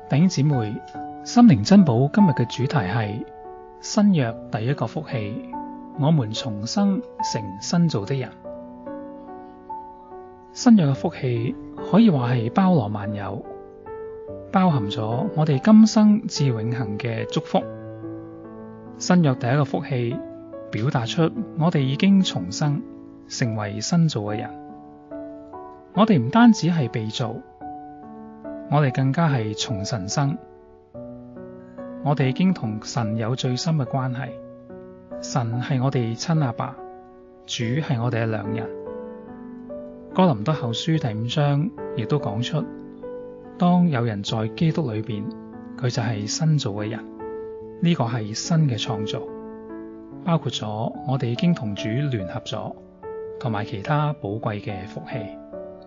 弟兄姊妹，心靈珍寶今日嘅主題係新約第一個福氣，我們重生成新造的人。新約嘅福氣可以話係包羅萬有，包含咗我哋今生至永恆嘅祝福。新約第一個福氣表達出我哋已經重生，成為新造嘅人。我哋唔單止係被造，我哋更加係從神生。我哋已經同神有最深嘅關係，神係我哋親阿爸，主係我哋嘅良人。哥林多後書第5章亦都講出，當有人在基督裏邊，佢就係新造嘅人。呢個係新嘅創造，包括咗我哋已經同主聯合咗，同埋其他寶貴嘅福氣。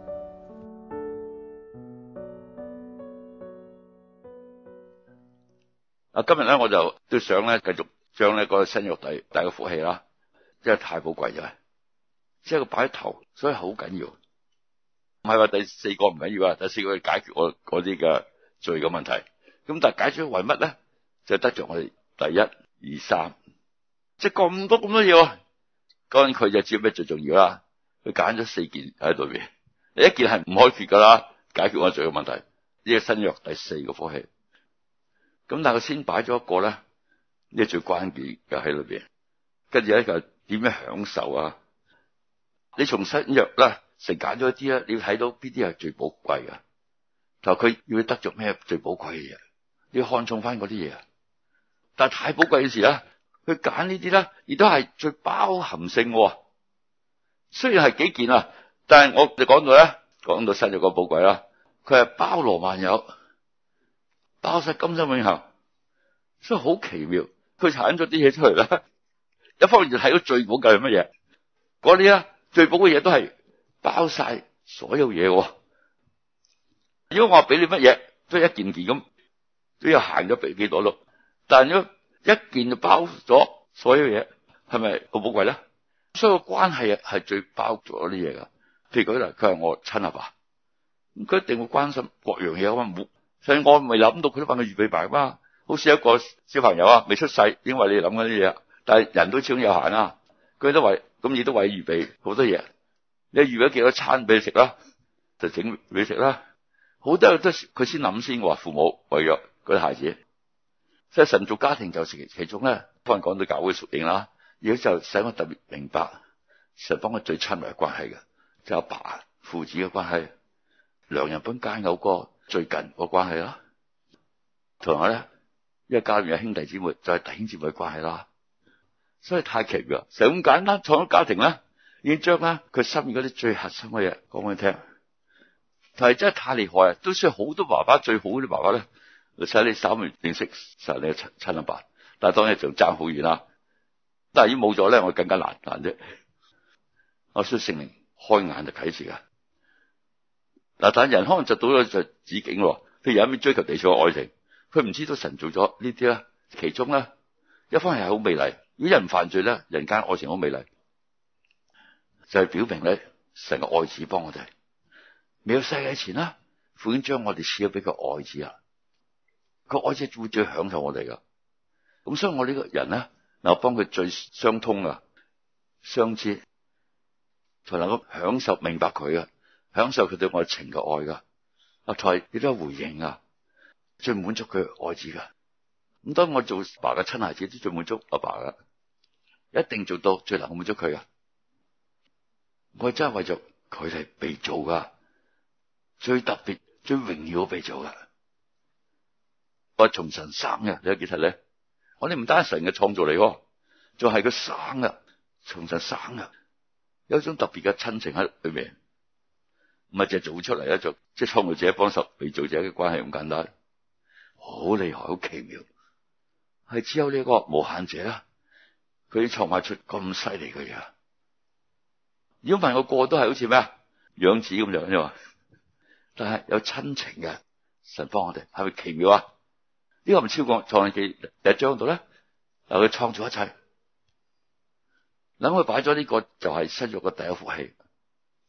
今日咧我就都想咧繼續將呢個新約第一個福氣啦，真係太寶貴咗，即係個擺喺頭，所以好緊要。唔係話第四個唔緊要啊，第四個解決我嗰啲嘅罪嘅問題。咁但係解決為乜咧？就得着我哋第一、二、三，即係咁多嘢。當然佢就知咩最重要啦。佢揀咗4件喺度邊，一件係唔可以缺噶啦，解決我罪嘅問題。呢個新約第4個福氣。咁但係佢先擺咗一個咧，呢個最關鍵嘅喺裏邊。跟住咧就點樣享受啊？你從新約啦，成揀咗一啲咧，你要睇到邊啲係最寶貴噶。就佢要得着咩最寶貴嘅嘢，你要看重翻嗰啲嘢。但係太寶貴嘅時咧，佢揀呢啲咧，亦都係最包含性。雖然係幾件啊，但係我哋講到新約個寶貴啦，佢係包羅萬有。包晒今生永恆，所以好奇妙。佢產咗啲嘢出嚟啦，一方面就睇到最寶貴係乜嘢，嗰啲啊最寶嘅嘢都係包晒所有嘢。如果我話俾你乜嘢，都係一件件咁，都有行咗俾幾多咯。但係如果一件就包咗所有嘢，係咪好寶貴咧？所以個關係係最包咗啲嘢噶。譬如佢話佢係我親阿爸，佢一定會關心各樣嘢啊嘛。所以我未諗到佢都幫佢預備埋嘛，好似一個小朋友啊，未出世已經為你諗緊啲嘢，但係人都始終有限啊，佢都為咁亦都為預備好多嘢。你預備幾多餐俾你食啦，就整俾你食啦，好多都佢先諗先。我話父母為咗嗰啲孩子，所以神造家庭就其中咧，幫人講到教會屬靈啦，而家就使我特別明白神幫我最親密嘅關係嘅，就阿爸父子嘅關係，良人本佳偶個最近個關係啦，同埋咧，因為家裏面有兄弟姊妹，就係弟兄姊妹嘅關係啦。所以太奇妙，成咁簡單創咗家庭咧，已經將咧佢心意嗰啲最核心嘅嘢講俾你聽。但係真係太厲害啊！都需要好多爸爸，最好嗰啲爸爸咧，使你稍微認識實你嘅親阿爸。但係當然就爭好遠啦。但係已經冇咗咧，我更加難啫。我需要聖靈開眼就啟示噶。嗱，但係人可能就到咗就止境咯。譬如有一面追求地上嘅愛情，佢唔知道神做咗呢啲啦。其中咧，一方面係好美麗。如果人唔犯罪咧，人間愛情好美麗，就係表明咧神嘅愛子幫我哋。未有世界前啦，父已經將我哋賜咗俾個愛子啊。個愛子會最享受我哋噶。咁所以我呢個人咧，嗱幫佢最相通啊，相知，才能夠享受明白佢啊。享受佢對我情嘅愛噶，阿台亦都有回應啊，最滿足佢愛子噶。咁當我做爸嘅親孩子，都最滿足阿爸噶，一定做到最能夠滿足佢噶。我真係為咗佢哋被造噶，最特別、最榮耀被造噶。我從神生嘅，你睇幾睇咧？我哋唔單係神嘅創造嚟，仲係佢生噶，從神生噶，有一種特別嘅親情喺裏面。唔係淨係做出嚟咧，就即係創造者幫受被造者嘅關係咁簡單，好厲害，好奇妙，係只有呢個無限者啦，佢創造出咁犀利嘅嘢。如果問我個都係好似咩啊，養子咁樣啫嘛，但係有親情嘅神幫我哋，係咪奇妙啊？呢個唔超過創世記第1章度咧，嗱佢創造一切，諗佢擺咗呢個就係新約嘅第一福氣。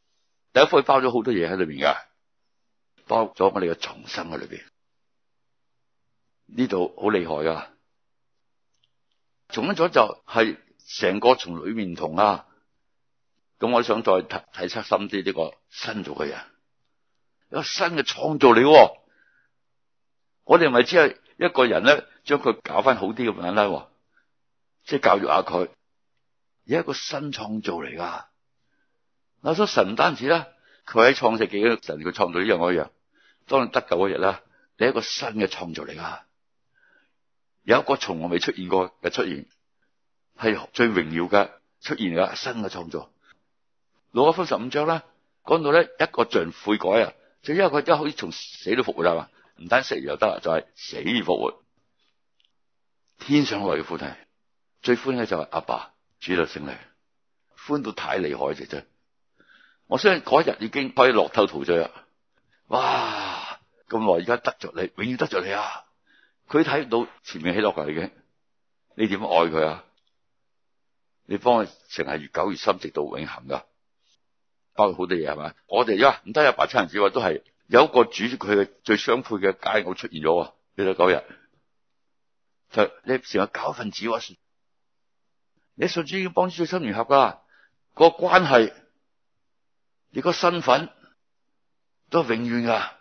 第一福氣包咗好多嘢喺裏邊噶，包咗我哋嘅重生喺裏邊。 呢度好厲害噶。重生咗就係成個從裏面唔同啊。咁我想再睇測深啲呢個新造嘅人，一個新嘅創造嚟。我哋咪只係一個人咧，將佢搞翻好啲咁簡單，即係教育下佢，而係一個新創造嚟噶。嗱，所以神唔單止啦，佢喺創世紀嘅神佢創造呢樣嗰樣，當你得救嗰日啦，你係一個新嘅創造嚟噶，有一個從來未出現過嘅出現，係最榮耀嘅出現噶新嘅創造。路加福音15章啦，講到咧一個罪悔改啊，就因為佢真係可以從死裏復活啦嘛，唔單死就得啦，就係死而復活。天上來嘅歡喜，最歡喜就係阿爸主就聖靈，歡到太厲害，直真。我相信嗰日已經可以樂透陶醉啦。哇！咁耐而家得着你，永遠得着你啊！佢睇到前面喜樂噶已經，你點愛佢啊？你幫佢成係越久越深，直到永恆噶。包括好多嘢係咪？我哋唔得阿爸親人子話，都係有一個主佢嘅最相配嘅佳偶出現咗。呢度9日，就你成個教分子喎，你信主已經幫主最深聯合噶，個關係，你個身份都係永遠噶，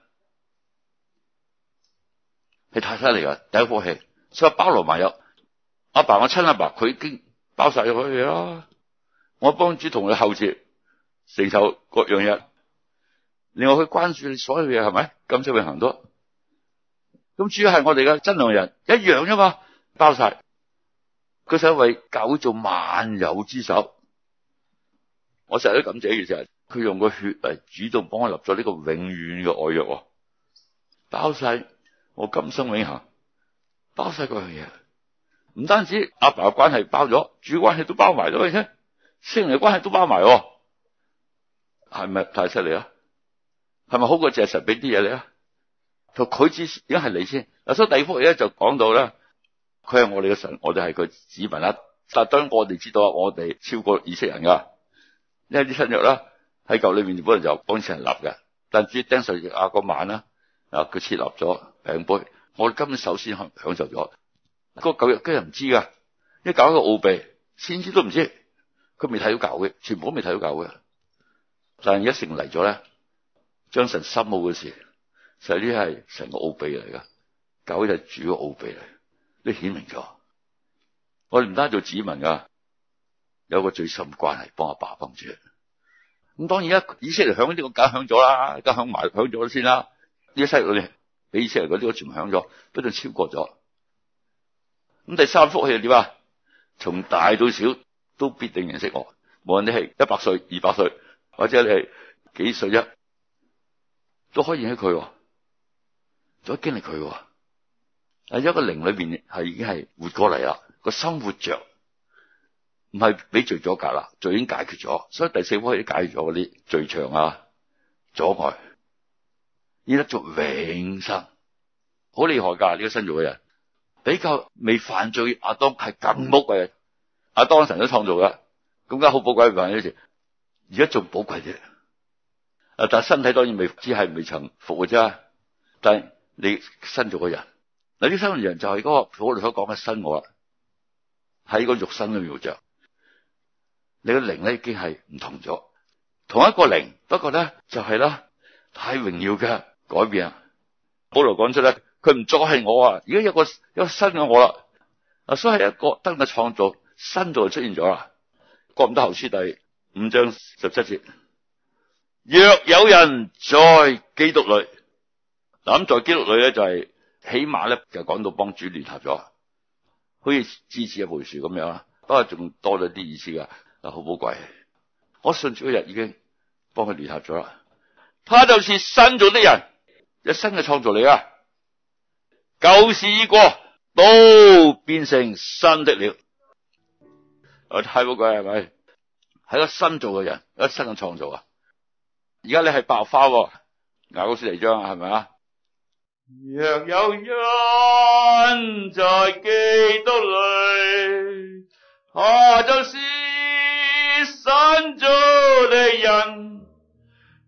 係太犀利噶，第一福氣，所以包羅萬有。阿爸我親阿爸，佢已經包晒咗佢嘢啦。我幫主同佢後接。承受各樣嘢，另外佢關注你所有嘢係咪？今生永恆多，咁主要係我哋嘅真良人一樣啫嘛，包晒。佢想為教會做萬有之首，我成日都感謝嘅就係佢用個血嚟主動幫我立咗呢個永遠嘅愛約，包晒我今生永恆，包晒各樣嘢。唔單止阿爸嘅關係包咗，主關係都包埋咗嘅啫，聖靈嘅關係都包埋。係咪太犀利啊？係咪好過借神俾啲嘢你啊？就佢知已經係你先嗱，所以第二福氣咧就講到咧，佢係我哋嘅神，我哋係佢子民啦。但係當然我哋知道啊，我哋超過以色列人噶，因為啲新約啦喺舊裏面本來就幫神立嘅，但主釘十字架嗰晚啦，佢設立咗餅杯，我哋今日首先享受咗。嗰舊約嘅人唔知噶，因為搞一個奧秘，先知都唔知，佢未睇到教會，全部都未睇到教會。但係而家成嚟咗咧，將神深奧嘅事，實際呢係神個奧秘嚟噶，教會就係主個奧秘嚟，都顯明咗。我哋唔單做子民噶，有個最深關係，幫阿爸幫主。咁當然啦，以色列享呢個梗享咗啦，而家享咗先啦。呢一世裏邊俾以色列嗰啲我全部享咗，不斷超過咗。咁第三福氣係點啊？從大到小都必定認識我，無論你係100歲、200歲。或者你係幾歲啫，都可以認識佢，都經歷佢。喺一個靈裏邊係已經係活過嚟啦，個心活着，唔係俾罪阻隔啦，罪已經解決咗，所以第四福氣解決咗嗰啲罪牆啊、阻礙，依得做永生，好厲害噶！呢個新造嘅人比較未犯罪亞當係更寶貴嘅，亞當神都創造噶，咁梗係好寶貴嘅呢件事。而家仲寶貴啲，但係身體當然只係未曾復活啫。但係你新造嘅人，嗱啲新造嘅人就係嗰個我哋所講嘅新我啦，喺個肉身裏面活着，你嘅靈咧已經係唔同咗，同一個靈，不過咧就係啦，太榮耀嘅改變啊！保羅講出咧，佢唔再係我啊，而家有個新嘅我啦，所以係一個得嘅創造，新造就出現咗啦。哥林多後書第5章17節，若有人在基督裏，嗱咁在基督裏咧就係起碼咧就講到幫主聯合咗，好似枝子一棵樹咁樣啦，不過仲多咗啲意思噶，好寶貴。我信主嗰日已經幫佢聯合咗啦，他就是新造的人，一新嘅創造嚟啊，舊事已過，都變成新的了。太寶貴係咪？係個新造嘅人，一個新嘅創造啊！而家你係白花，雅歌書第2章係咪啊？若有人在基督裏，他就是新造的人，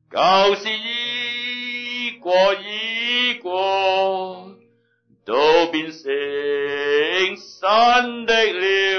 舊事已過，都變成神的了。